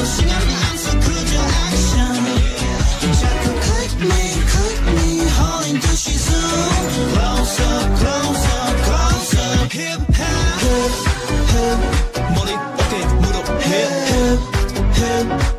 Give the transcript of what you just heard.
신경이 안 써 그저 action 자꾸 click me 홀린 듯이 zoom close up close up close up hip hop 머리 어깨 무릎 hip hip hip